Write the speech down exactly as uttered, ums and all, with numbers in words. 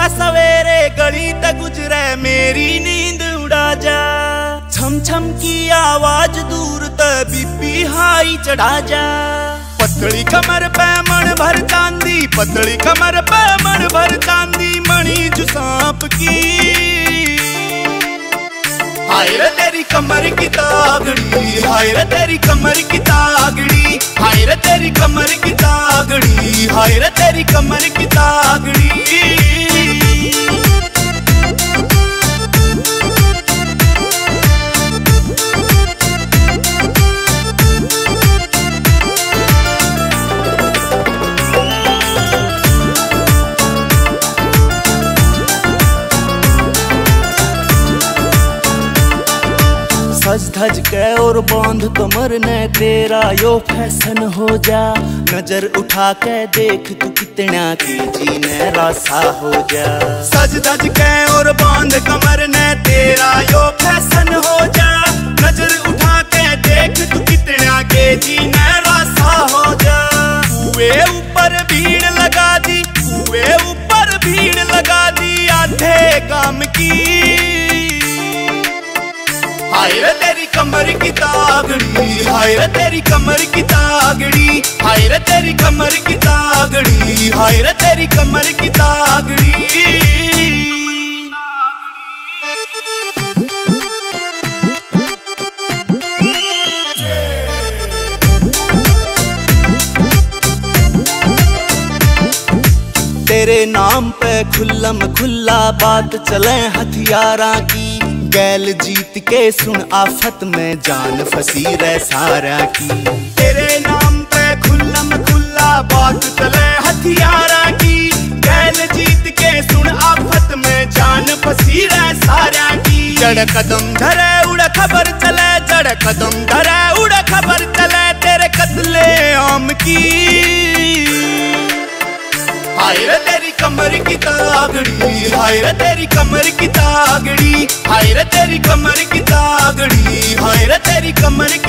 सवेरे गली तक गुजरे मेरी नींद उड़ा जा। छम छम की आवाज दूर तक बीपी हाई चढ़ा जा। पतली कमर पे मन भर चांदी, पतली कमर पे मन भर चांदी, मणि जो सांप की। हाय रे तेरी कमर की तागड़ी, हाय रे तेरी कमर की तागड़ी, हाय रे तेरी कमर की तागड़ी, हाय रे तेरी कमर की तागड़ी। सज धज के और बांध कमर ने तेरा यो फैशन हो जा। नजर उठा के देख तू कितना तेजी ने रासा हो जा। सज धज के और बांध कमर ने तेरा यो फैशन हो जा। नजर उठा के देख तू कितना तेजी ने रासा हो जा। कुए ऊपर भीड़ लगा दी, कुए ऊपर भीड़ लगा दी आधे काम की। हाय रे तेरी कमर की तागड़ी, हाय रे तेरी कमर की तागड़ी, हाय रे तेरी कमर की तागड़ी, हाय रे तेरी कमर की तागड़ी। तेरे नाम पे खुल्लम खुल्ला बात चले हथियारा की। गैल जीत के सुन आफत में जान फंसी रे सारा की। तेरे नाम पे खुल्लम खुल्ला बात चले हथियारा की। गैल जीत के सुन आफत में जान फंसी रे सारा की। जड़ कदम धरे उड़ खबर चले, जड़ कदम धरे उड़ खबर चले तेरे कत्ले आम की। हाय रे तेरी कमर की तागड़ी, हाय रे तेरी कमर की तागड़ी, हाय रे तेरी कमर की तागड़ी, हाय रे तेरी कमर की